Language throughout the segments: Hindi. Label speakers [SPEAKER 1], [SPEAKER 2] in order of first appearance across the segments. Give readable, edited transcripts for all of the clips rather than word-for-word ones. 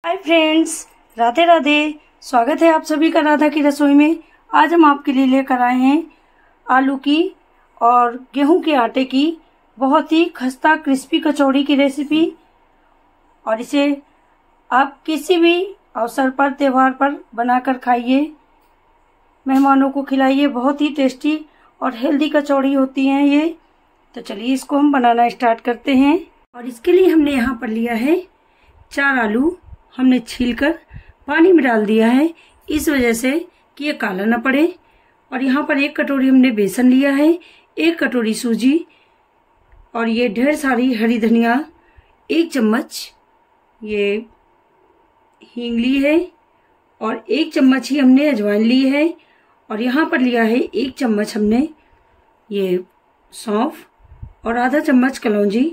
[SPEAKER 1] Hi friends, Radhe Radhe. स्वागत है आप सभी का राधा की रसोई में। आज हम आपके लिए लेकर आए हैं आलू की और गेहूं के आटे की बहुत ही खस्ता क्रिस्पी कचौड़ी की रेसिपी। और इसे आप किसी भी अवसर पर, त्योहार पर बनाकर खाइए, मेहमानों को खिलाइए। बहुत ही टेस्टी और हेल्दी कचौड़ी होती हैं ये। तो चलिए इसको हम बनाना स्टार्ट करते हैं। और इसके लिए हमने यहाँ पर लिया है 4 आलू। हमने छीलकर पानी में डाल दिया है, इस वजह से कि ये काला ना पड़े। और यहाँ पर 1 कटोरी हमने बेसन लिया है, 1 कटोरी सूजी, और ये ढेर सारी हरी धनिया, 1 चम्मच ये हींग ली है, और 1 चम्मच ही हमने अजवाइन ली है। और यहाँ पर लिया है 1 चम्मच हमने ये सौंफ, और आधा चम्मच कलौंजी,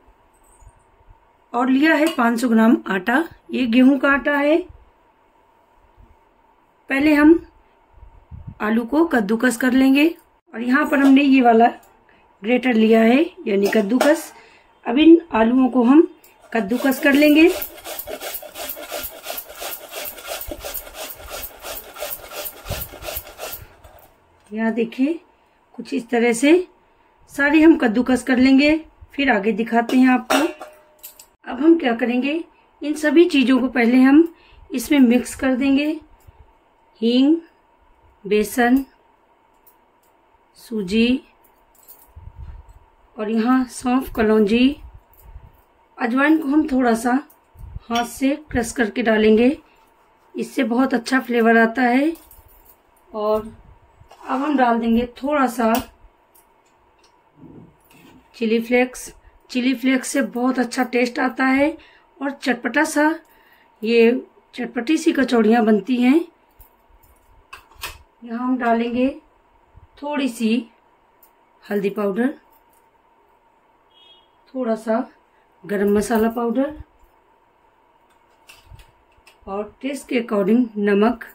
[SPEAKER 1] और लिया है 500 ग्राम आटा। ये गेहूं का आटा है। पहले हम आलू को कद्दूकस कर लेंगे। और यहाँ पर हमने ये वाला ग्रेटर लिया है, यानी कद्दूकस। अब इन आलूओं को हम कद्दूकस कर लेंगे। यहाँ देखिए, कुछ इस तरह से सारे हम कद्दूकस कर लेंगे, फिर आगे दिखाते हैं आपको। अब हम क्या करेंगे, इन सभी चीजों को पहले हम इसमें मिक्स कर देंगे। हींग, बेसन, सूजी, और यहाँ सौंफ, कलौंजी, अजवाइन को हम थोड़ा सा हाथ से क्रश करके डालेंगे, इससे बहुत अच्छा फ्लेवर आता है। और अब हम डाल देंगे थोड़ा सा चिली फ्लेक्स। चिली फ्लेक्स से बहुत अच्छा टेस्ट आता है और चटपटा सा, ये चटपटी सी कचौड़ियाँ बनती हैं। यहाँ हम डालेंगे थोड़ी सी हल्दी पाउडर, थोड़ा सा गरम मसाला पाउडर, और टेस्ट के अकॉर्डिंग नमक।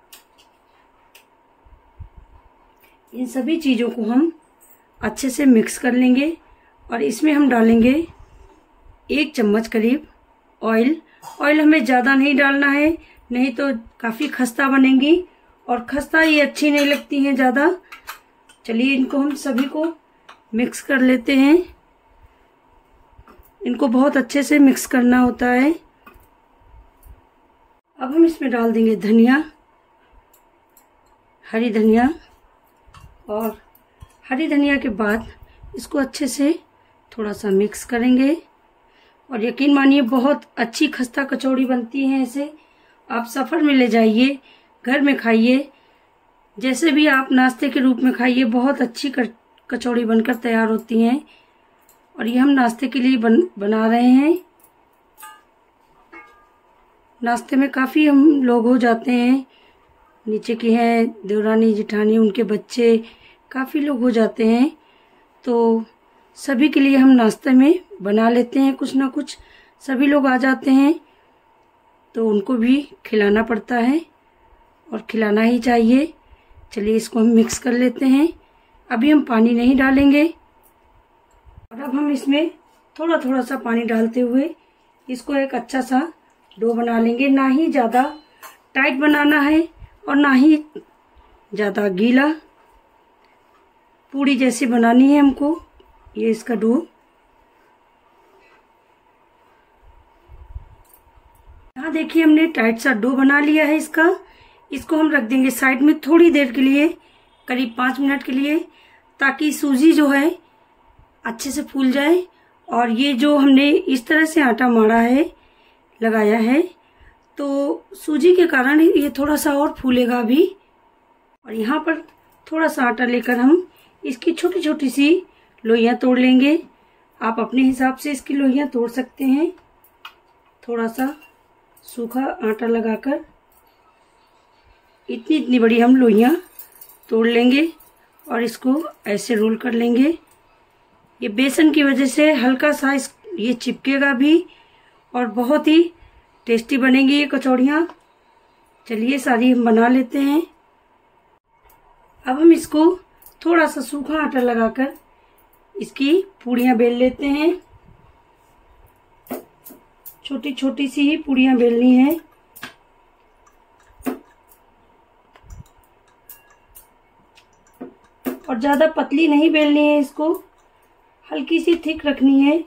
[SPEAKER 1] इन सभी चीज़ों को हम अच्छे से मिक्स कर लेंगे। और इसमें हम डालेंगे 1 चम्मच करीब ऑयल। ऑयल हमें ज़्यादा नहीं डालना है, नहीं तो काफ़ी खस्ता बनेंगी, और खस्ता ये अच्छी नहीं लगती हैं ज़्यादा। चलिए इनको हम सभी को मिक्स कर लेते हैं। इनको बहुत अच्छे से मिक्स करना होता है। अब हम इसमें डाल देंगे धनिया, हरी धनिया, और हरी धनिया के बाद इसको अच्छे से थोड़ा सा मिक्स करेंगे। और यकीन मानिए, बहुत अच्छी खस्ता कचौड़ी बनती है। ऐसे आप सफ़र में ले जाइए, घर में खाइए, जैसे भी आप नाश्ते के रूप में खाइए, बहुत अच्छी कचौड़ी बनकर तैयार होती हैं। और ये हम नाश्ते के लिए बना रहे हैं। नाश्ते में काफ़ी हम लोग हो जाते हैं, नीचे की हैं देवरानी जिठानी, उनके बच्चे, काफ़ी लोग हो जाते हैं। तो सभी के लिए हम नाश्ते में बना लेते हैं कुछ ना कुछ। सभी लोग आ जाते हैं तो उनको भी खिलाना पड़ता है, और खिलाना ही चाहिए। चलिए इसको हम मिक्स कर लेते हैं। अभी हम पानी नहीं डालेंगे। और अब हम इसमें थोड़ा थोड़ा सा पानी डालते हुए इसको एक अच्छा सा डो बना लेंगे। ना ही ज़्यादा टाइट बनाना है और ना ही ज़्यादा गीला, पूड़ी जैसी बनानी है हमको ये इसका डो। यहाँ देखिए, हमने टाइट सा डो बना लिया है इसका। इसको हम रख देंगे साइड में थोड़ी देर के लिए, करीब 5 मिनट के लिए, ताकि सूजी जो है अच्छे से फूल जाए। और ये जो हमने इस तरह से आटा माड़ा है, लगाया है, तो सूजी के कारण ये थोड़ा सा और फूलेगा भी। और यहाँ पर थोड़ा सा आटा लेकर हम इसकी छोटी छोटी सी लोइयाँ तोड़ लेंगे। आप अपने हिसाब से इसकी लोइयाँ तोड़ सकते हैं। थोड़ा सा सूखा आटा लगाकर इतनी इतनी बड़ी हम लोइयाँ तोड़ लेंगे, और इसको ऐसे रोल कर लेंगे। ये बेसन की वजह से हल्का सा ये चिपकेगा भी, और बहुत ही टेस्टी बनेंगी ये कचौड़ियाँ। चलिए सारी हम बना लेते हैं। अब हम इसको थोड़ा सा सूखा आटा लगाकर इसकी पूड़ियाँ बेल लेते हैं। छोटी छोटी सी ही पूड़ियाँ बेलनी है। और ज़्यादा पतली नहीं बेलनी है, इसको हल्की सी थिक रखनी है,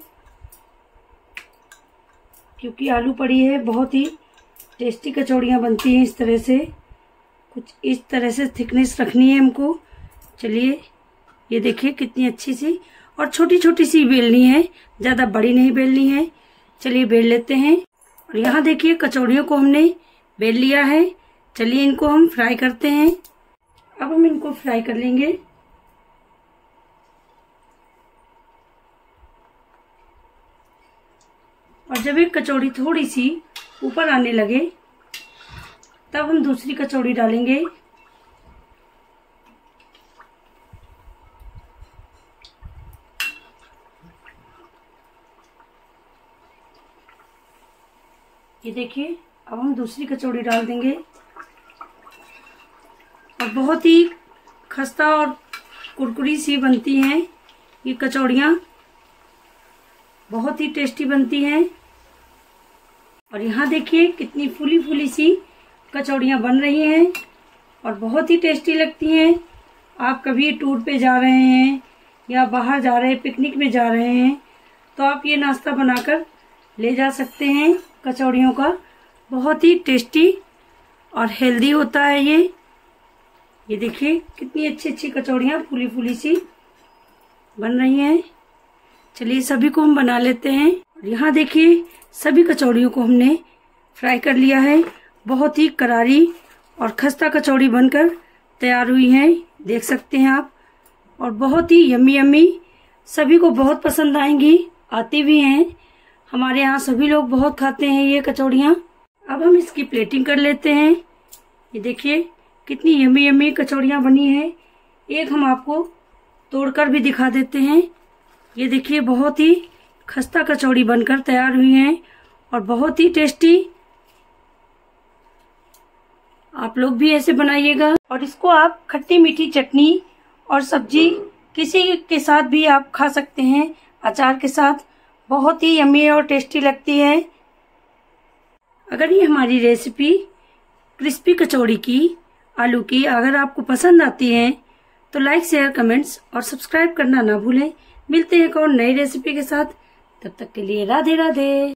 [SPEAKER 1] क्योंकि आलू पड़ी है। बहुत ही टेस्टी कचौड़ियाँ बनती हैं इस तरह से। कुछ इस तरह से थिकनेस रखनी है हमको। चलिए, ये देखिए कितनी अच्छी सी, और छोटी छोटी सी बेलनी है, ज़्यादा बड़ी नहीं बेलनी है। चलिए बेल लेते हैं। और यहाँ देखिए कचौड़ियों को हमने बेल लिया है। चलिए इनको हम फ्राई करते हैं। अब हम इनको फ्राई कर लेंगे। और जब एक कचौड़ी थोड़ी सी ऊपर आने लगे, तब हम दूसरी कचौड़ी डालेंगे। ये देखिए, अब हम दूसरी कचौड़ी डाल देंगे। और बहुत ही खस्ता और कुरकुरी सी बनती हैं ये कचौड़ियाँ, बहुत ही टेस्टी बनती हैं। और यहाँ देखिए कितनी फूली फूली सी कचौड़ियाँ बन रही हैं और बहुत ही टेस्टी लगती हैं। आप कभी टूर पे जा रहे हैं या बाहर जा रहे हैं, पिकनिक में जा रहे हैं, तो आप ये नाश्ता बनाकर ले जा सकते हैं कचौड़ियों का। बहुत ही टेस्टी और हेल्दी होता है ये देखिए कितनी अच्छी अच्छी कचौड़ियाँ फूली फूली सी बन रही हैं। चलिए सभी को हम बना लेते हैं। और यहाँ देखिए सभी कचौड़ियों को हमने फ्राई कर लिया है। बहुत ही करारी और खस्ता कचौड़ी बनकर तैयार हुई हैं, देख सकते हैं आप। और बहुत ही यम्मी यम्मी, सभी को बहुत पसंद आएंगी, आती भी हैं। हमारे यहाँ सभी लोग बहुत खाते हैं ये कचौड़ियाँ। अब हम इसकी प्लेटिंग कर लेते हैं। ये देखिए कितनी यम्मी यम्मी कचौड़ियाँ बनी हैं। एक हम आपको तोड़कर भी दिखा देते हैं। ये देखिए बहुत ही खस्ता कचौड़ी बनकर तैयार हुई हैं और बहुत ही टेस्टी। आप लोग भी ऐसे बनाइएगा। और इसको आप खट्टी मीठी चटनी और सब्जी किसी के साथ भी आप खा सकते हैं, अचार के साथ। बहुत ही यम्मी और टेस्टी लगती है। अगर ये हमारी रेसिपी क्रिस्पी कचौड़ी की, आलू की, अगर आपको पसंद आती है तो लाइक, शेयर, कमेंट्स और सब्सक्राइब करना ना भूलें। मिलते हैं एक और नई रेसिपी के साथ। तब तक के लिए राधे राधे।